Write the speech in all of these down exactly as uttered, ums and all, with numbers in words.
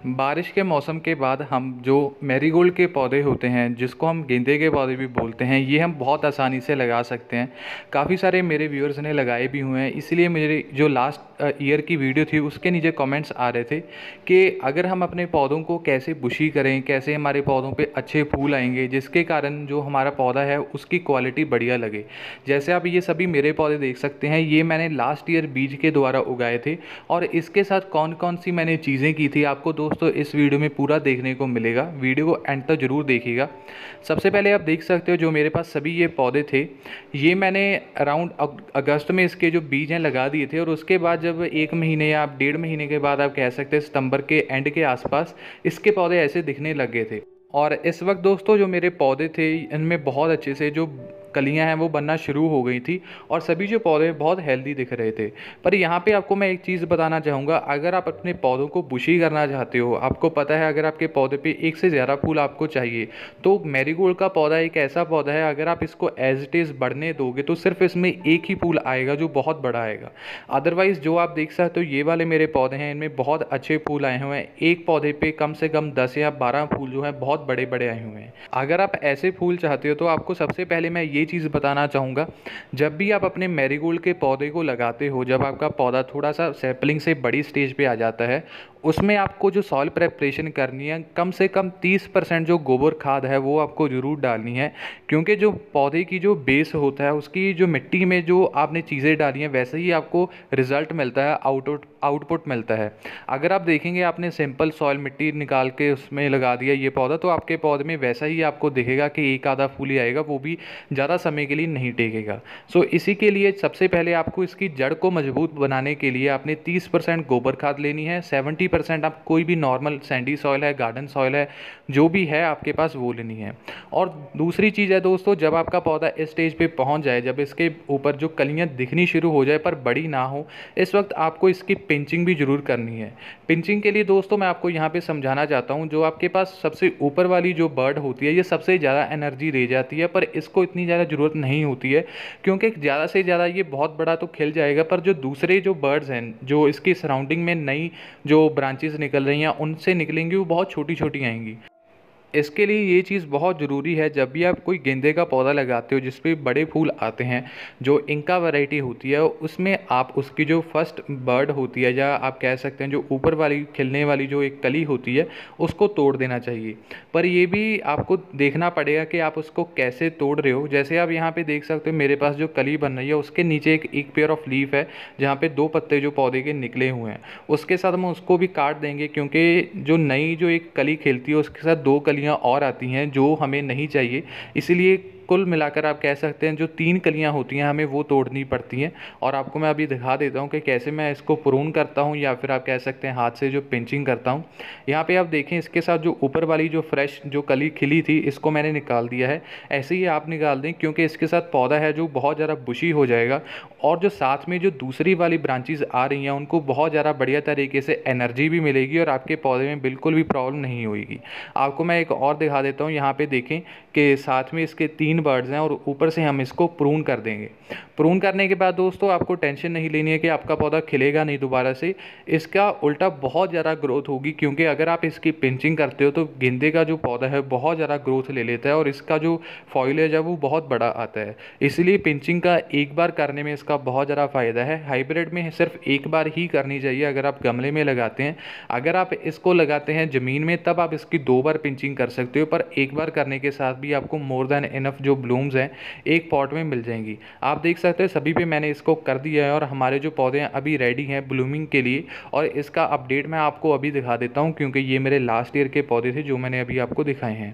बारिश के मौसम के बाद हम जो मैरीगोल्ड के पौधे होते हैं, जिसको हम गेंदे के पौधे भी बोलते हैं, ये हम बहुत आसानी से लगा सकते हैं। काफ़ी सारे मेरे व्यूअर्स ने लगाए भी हुए हैं, इसलिए मेरे जो लास्ट ईयर की वीडियो थी उसके नीचे कमेंट्स आ रहे थे कि अगर हम अपने पौधों को कैसे बुशी करें, कैसे हमारे पौधों पे अच्छे फूल आएंगे, जिसके कारण जो हमारा पौधा है उसकी क्वालिटी बढ़िया लगे। जैसे आप ये सभी मेरे पौधे देख सकते हैं, ये मैंने लास्ट ईयर बीज के द्वारा उगाए थे और इसके साथ कौन कौन सी मैंने चीज़ें की थी आपको दोस्तों इस वीडियो में पूरा देखने को मिलेगा। वीडियो को एंड तक जरूर देखिएगा। सबसे पहले आप देख सकते हो जो मेरे पास सभी ये पौधे थे, ये मैंने अराउंड अगस्त में इसके जो बीज हैं लगा दिए थे और उसके बाद जब एक महीने या आप डेढ़ महीने के बाद आप कह सकते हैं सितंबर के एंड के आसपास इसके पौधे ऐसे दिखने लग गए थे। और इस वक्त दोस्तों जो मेरे पौधे थे इनमें बहुत अच्छे से जो कलियां हैं वो बनना शुरू हो गई थी और सभी जो पौधे बहुत हेल्दी दिख रहे थे। पर यहाँ पे आपको मैं एक चीज़ बताना चाहूँगा, अगर आप अपने पौधों को बुशी करना चाहते हो, आपको पता है अगर आपके पौधे पे एक से ज़्यादा फूल आपको चाहिए, तो मैरीगोल्ड का पौधा एक ऐसा पौधा है, अगर आप इसको एज इट इज़ बढ़ने दोगे तो सिर्फ इसमें एक ही फूल आएगा जो बहुत बड़ा आएगा। अदरवाइज़ जो आप देख सकते हो ये वाले मेरे पौधे हैं, इनमें बहुत अच्छे फूल आए हुए हैं। एक पौधे पे कम से कम दस या बारह फूल जो है बहुत बड़े बड़े आए हुए हैं। अगर आप ऐसे फूल चाहते हो तो आपको सबसे पहले मैं ये चीज़ बताना चाहूँगा, जब भी आप अपने मैरीगोल्ड के पौधे को लगाते हो, जब आपका पौधा थोड़ा सा सैपलिंग से बड़ी स्टेज पे आ जाता है, उसमें आपको जो सॉइल प्रेपरेशन करनी है, कम से कम तीस परसेंट जो गोबर खाद है वो आपको ज़रूर डालनी है। क्योंकि जो पौधे की जो बेस होता है उसकी जो मिट्टी में जो आपने चीज़ें डाली हैं वैसे ही आपको रिजल्ट मिलता है, आउटपुट आउटपुट मिलता है। अगर आप देखेंगे आपने सिंपल सॉइल मिट्टी निकाल के उसमें लगा दिया ये पौधा, तो आपके पौधे में वैसा ही आपको दिखेगा कि एक आधा फूल ही आएगा, वो भी ज़्यादा समय के लिए नहीं टेकेगा। सो इसी के लिए सबसे पहले आपको इसकी जड़ को मजबूत बनाने के लिए आपने तीस परसेंट गोबर खाद लेनी है, सेवेंटी परसेंट आप कोई भी नॉर्मल सैंडी सॉइल है, गार्डन सॉइल है, जो भी है आपके पास वो लेनी है। और दूसरी चीज़ है दोस्तों, जब आपका पौधा इस स्टेज पे पहुंच जाए, जब इसके ऊपर जो कलियां दिखनी शुरू हो जाए पर बड़ी ना हो, इस वक्त आपको इसकी पिंचिंग भी ज़रूर करनी है। पिंचिंग के लिए दोस्तों मैं आपको यहाँ पे समझाना चाहता हूँ, जो आपके पास सबसे ऊपर वाली जो बर्ड होती है ये सबसे ज़्यादा एनर्जी ले जाती है, पर इसको इतनी ज़्यादा ज़रूरत नहीं होती है क्योंकि ज़्यादा से ज़्यादा ये बहुत बड़ा तो खिल जाएगा, पर जो दूसरे जो बर्ड्स हैं जो इसकी सराउंडिंग में नई जो ब्रांचेस निकल रही हैं उनसे निकलेंगी वो बहुत छोटी छोटी आएंगी। इसके लिए ये चीज़ बहुत ज़रूरी है, जब भी आप कोई गेंदे का पौधा लगाते हो जिस पे बड़े फूल आते हैं, जो इंका वैरायटी होती है, उसमें आप उसकी जो फर्स्ट बर्ड होती है या आप कह सकते हैं जो ऊपर वाली खिलने वाली जो एक कली होती है उसको तोड़ देना चाहिए। पर ये भी आपको देखना पड़ेगा कि आप उसको कैसे तोड़ रहे हो। जैसे आप यहाँ पर देख सकते हो मेरे पास जो कली बन रही है उसके नीचे एक एक पेयर ऑफ लीफ है जहाँ पर दो पत्ते जो पौधे के निकले हुए हैं, उसके साथ हम उसको भी काट देंगे क्योंकि जो नई जो एक कली खिलती है उसके साथ दो कलियाँ और आती हैं जो हमें नहीं चाहिए। इसीलिए कुल मिलाकर आप कह सकते हैं जो तीन कलियां होती हैं हमें वो तोड़नी पड़ती हैं। और आपको मैं अभी दिखा देता हूं कि कैसे मैं इसको प्रून करता हूं या फिर आप कह सकते हैं हाथ से जो पिंचिंग करता हूं। यहाँ पे आप देखें इसके साथ जो ऊपर वाली जो फ्रेश जो कली खिली थी इसको मैंने निकाल दिया है। ऐसे ही आप निकाल दें क्योंकि इसके साथ पौधा है जो बहुत ज़्यादा बुशी हो जाएगा और जो साथ में जो दूसरी वाली ब्रांचेज आ रही हैं उनको बहुत ज़्यादा बढ़िया तरीके से एनर्जी भी मिलेगी और आपके पौधे में बिल्कुल भी प्रॉब्लम नहीं होगी। आपको मैं एक और दिखा देता हूँ, यहाँ पे देखें कि साथ में इसके तीन बर्ड्स हैं और ऊपर से हम इसको प्रून कर देंगे। प्रून करने के बाद दोस्तों आपको टेंशन नहीं लेनी है कि आपका पौधा खिलेगा नहीं दोबारा से, इसका उल्टा बहुत ज़्यादा ग्रोथ होगी। क्योंकि अगर आप इसकी पिंचिंग करते हो तो गेंदे का जो पौधा है बहुत ज़्यादा ग्रोथ ले लेता है और इसका जो फॉइलेज है वो बहुत बड़ा आता है। इसलिए पिंचिंग का एक बार करने में इसका बहुत ज़्यादा फ़ायदा है। हाइब्रिड में सिर्फ एक बार ही करनी चाहिए अगर आप गमले में लगाते हैं। अगर आप इसको लगाते हैं ज़मीन में तब आप इसकी दो बार पिंचिंग कर सकते हो, पर एक बार करने के साथ भी आपको मोर देन इनफ जो ब्लूम्स हैं एक पॉट में मिल जाएंगी। आप देख सकते हैं सभी पे मैंने इसको कर दिया है और हमारे जो पौधे हैं अभी रेडी हैं ब्लूमिंग के लिए। और इसका अपडेट मैं आपको अभी दिखा देता हूं क्योंकि ये मेरे लास्ट ईयर के पौधे थे जो मैंने अभी आपको दिखाए हैं।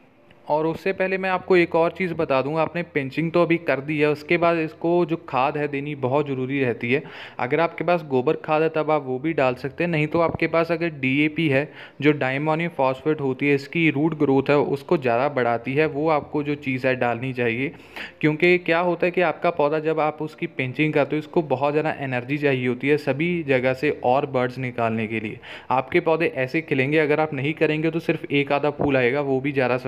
और उससे पहले मैं आपको एक और चीज़ बता दूंगा, आपने पिंचिंग तो अभी कर दी है, उसके बाद इसको जो खाद है देनी बहुत ज़रूरी रहती है। अगर आपके पास गोबर खाद है तब आप वो भी डाल सकते हैं, नहीं तो आपके पास अगर डीएपी है जो डायमोनियम फॉस्फेट होती है, इसकी रूट ग्रोथ है उसको ज़्यादा बढ़ाती है, वो आपको जो चीज़ है डालनी चाहिए। क्योंकि क्या होता है कि आपका पौधा जब आप उसकी पिंचिंग करते हो इसको बहुत ज़्यादा एनर्जी चाहिए होती है सभी जगह से और बर्ड्स निकालने के लिए। आपके पौधे ऐसे खिलेंगे, अगर आप नहीं करेंगे तो सिर्फ एक आधा फूल आएगा, वो भी ज़्यादा समय के लिए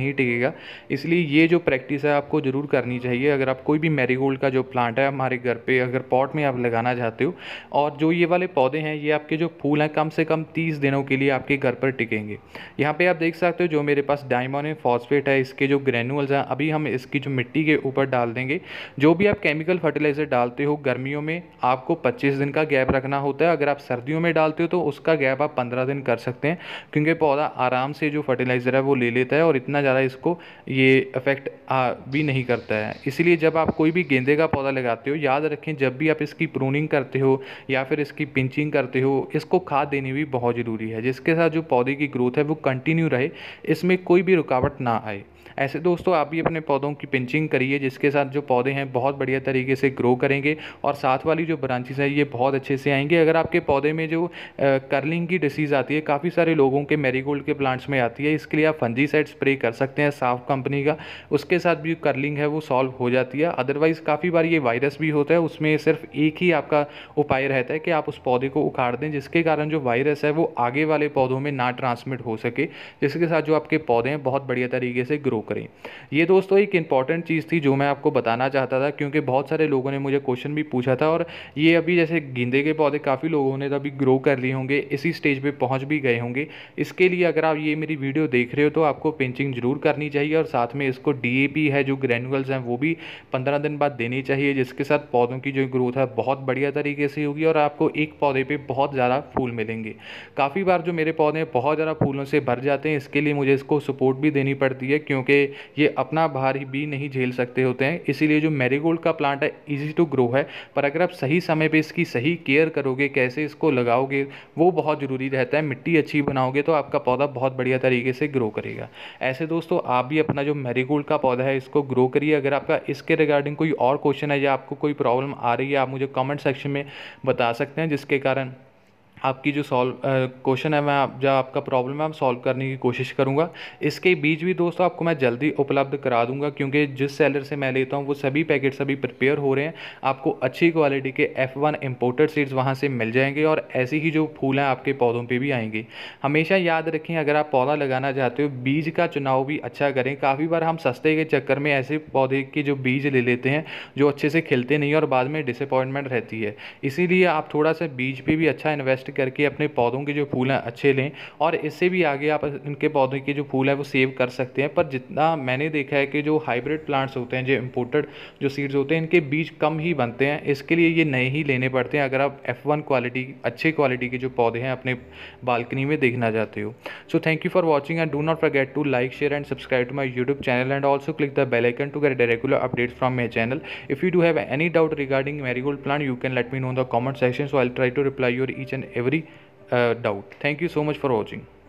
नहीं टिकेगा। इसलिए ये जो प्रैक्टिस है आपको ज़रूर करनी चाहिए अगर आप कोई भी मैरीगोल्ड का जो प्लांट है हमारे घर पे अगर पॉट में आप लगाना चाहते हो। और जो ये वाले पौधे हैं ये आपके जो फूल हैं कम से कम तीस दिनों के लिए आपके घर पर टिकेंगे। यहाँ पे आप देख सकते हो जो मेरे पास डायमोनियम फॉस्फेट है, इसके जो ग्रैन्यूल्स हैं अभी हम इसकी जो मिट्टी के ऊपर डाल देंगे। जो भी आप केमिकल फर्टिलाइज़र डालते हो गर्मियों में आपको पच्चीस दिन का गैप रखना होता है, अगर आप सर्दियों में डालते हो तो उसका गैप आप पंद्रह दिन कर सकते हैं, क्योंकि पौधा आराम से जो फर्टिलाइज़र है वो ले लेता है और इतना ज़्यादा इसको ये इफेक्ट भी नहीं करता है। इसीलिए जब आप कोई भी गेंदे का पौधा लगाते हो याद रखें जब भी आप इसकी प्रूनिंग करते हो या फिर इसकी पिंचिंग करते हो इसको खाद देनी भी बहुत ज़रूरी है, जिसके साथ जो पौधे की ग्रोथ है वो कंटिन्यू रहे, इसमें कोई भी रुकावट ना आए। ऐसे दोस्तों आप भी अपने पौधों की पिंचिंग करिए, जिसके साथ जो पौधे हैं बहुत बढ़िया तरीके से ग्रो करेंगे और साथ वाली जो ब्रांचेस है ये बहुत अच्छे से आएंगे। अगर आपके पौधे में जो कर्लिंग की डिसीज़ आती है, काफ़ी सारे लोगों के मैरीगोल्ड के प्लांट्स में आती है, इसके लिए आप फंजीसाइड स्प्रे कर सकते हैं साफ कंपनी का, उसके साथ भी कर्लिंग है वो सॉल्व हो जाती है। अदरवाइज़ काफ़ी बार ये वायरस भी होता है, उसमें सिर्फ एक ही आपका उपाय रहता है कि आप उस पौधे को उखाड़ दें, जिसके कारण जो वायरस है वो आगे वाले पौधों में ना ट्रांसमिट हो सके, जिसके साथ जो आपके पौधे हैं बहुत बढ़िया तरीके से ग्रो करें। ये दोस्तों एक इंपॉर्टेंट चीज़ थी जो मैं आपको बताना चाहता था, क्योंकि बहुत सारे लोगों ने मुझे क्वेश्चन भी पूछा था और ये अभी जैसे गेंदे के पौधे काफ़ी लोगों ने अभी ग्रो कर लिए होंगे, इसी स्टेज पे पहुंच भी गए होंगे। इसके लिए अगर आप ये मेरी वीडियो देख रहे हो तो आपको पिंचिंग जरूर करनी चाहिए और साथ में इसको डीएपी है जो ग्रैन्युअल्स हैं वो भी पंद्रह दिन बाद देनी चाहिए, जिसके साथ पौधों की जो ग्रोथ है बहुत बढ़िया तरीके से होगी और आपको एक पौधे पर बहुत ज़्यादा फूल मिलेंगे। काफ़ी बार जो मेरे पौधे बहुत ज़्यादा फूलों से भर जाते हैं, इसके लिए मुझे इसको सपोर्ट भी देनी पड़ती है, क्योंकि ये अपना भार भी नहीं झेल सकते होते हैं। इसीलिए जो मैरीगोल्ड का प्लांट है इजी टू ग्रो है, पर अगर आप सही समय पे इसकी सही केयर करोगे, कैसे इसको लगाओगे वो बहुत ज़रूरी रहता है। मिट्टी अच्छी बनाओगे तो आपका पौधा बहुत बढ़िया तरीके से ग्रो करेगा। ऐसे दोस्तों आप भी अपना जो मैरीगोल्ड का पौधा है इसको ग्रो करिए। अगर आपका इसके रिगार्डिंग कोई और क्वेश्चन है या आपको कोई प्रॉब्लम आ रही है आप मुझे कमेंट सेक्शन में बता सकते हैं, जिसके कारण आपकी जो सॉल्व क्वेश्चन है मैं आप जो आपका प्रॉब्लम है मैं सॉल्व करने की कोशिश करूंगा। इसके बीज भी दोस्तों आपको मैं जल्दी उपलब्ध करा दूंगा, क्योंकि जिस सेलर से मैं लेता हूं वो सभी पैकेट्स अभी प्रिपेयर हो रहे हैं। आपको अच्छी क्वालिटी के एफ वन इम्पोर्टेड सीड्स वहां से मिल जाएंगे और ऐसे ही जो फूल हैं आपके पौधों पर भी आएंगे। हमेशा याद रखें अगर आप पौधा लगाना चाहते हो बीज का चुनाव भी अच्छा करें। काफ़ी बार हम सस्ते के चक्कर में ऐसे पौधे के जो बीज ले लेते हैं जो अच्छे से खिलते नहीं और बाद में डिसअपॉइंटमेंट रहती है। इसीलिए आप थोड़ा सा बीज पे भी अच्छा इन्वेस्ट करके अपने पौधों के जो फूल हैं अच्छे लें और इससे भी आगे आप इनके पौधों के जो फूल है वो सेव कर सकते हैं। पर जितना मैंने देखा है कि जो हाइब्रिड प्लांट्स होते हैं, जो इम्पोर्टेड जो सीड्स होते हैं, इनके बीज कम ही बनते हैं, इसके लिए ये नए ही लेने पड़ते हैं अगर आप एफ वन क्वालिटी अच्छे क्वालिटी के जो पौधे हैं अपने बालकनी में देखना चाहते हो। So thank you for watching and do not forget to like share and subscribe to my YouTube channel and also click the bell icon to get regular updates from my channel. If you do have any doubt regarding marigold plant you can let me know in the comment section, so I'll try to reply your each and every uh, doubt. Thank you so much for watching.